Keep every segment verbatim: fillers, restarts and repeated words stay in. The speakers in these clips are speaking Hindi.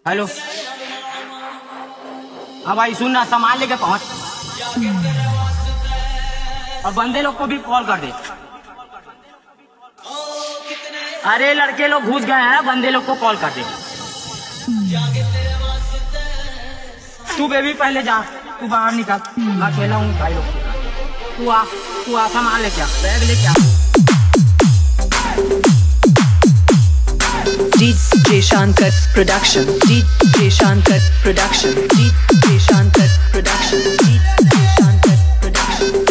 हेलो। हाँ भाई सुन ना, सामान लेके पहुंच और बंदे लोग को भी कॉल कर दे। अरे लड़के लोग घुस गए हैं, बंदे लोग को कॉल कर दे। तू बेबी पहले जा, तू बाहर निकल, मैं अकेला हूँ भाई लोग। तू आ तू आ सामान लेके आ, बैग लेके आ। DJ Shankar production, DJ Shankar production, DJ Shankar production, DJ Shankar production.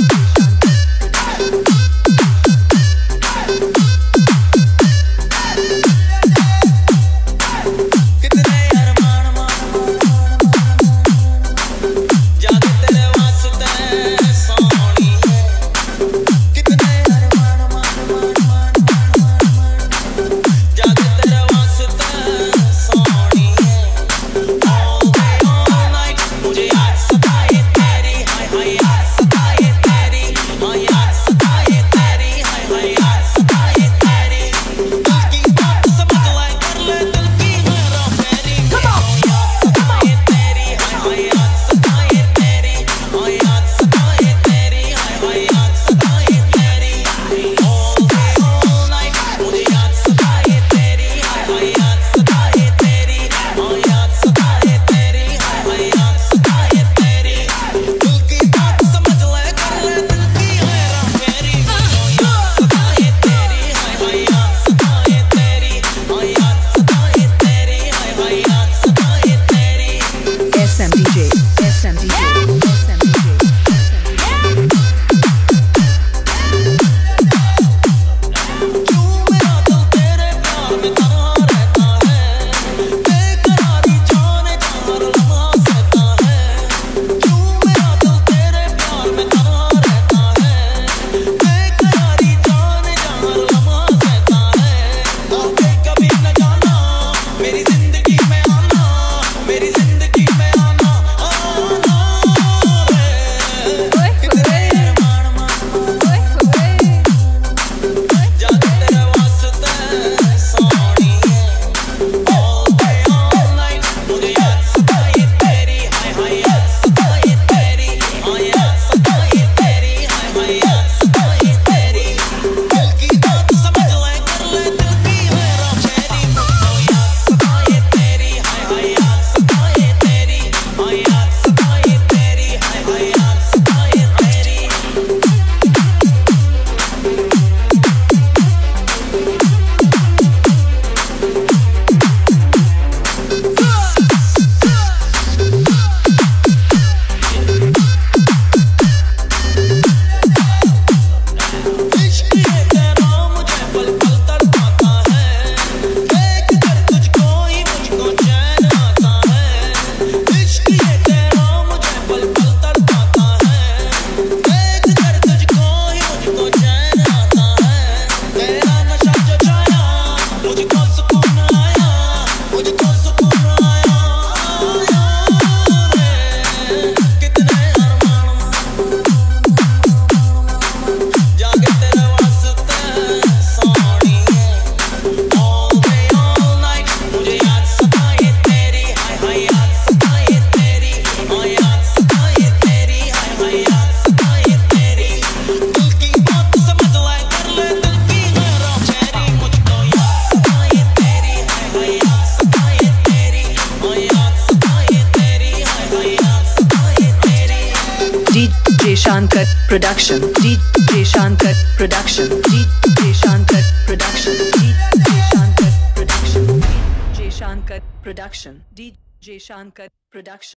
DJ Shankar production, DJ Shankar production, DJ Shankar production, DJ Shankar production, DJ Shankar production, DJ Shankar production.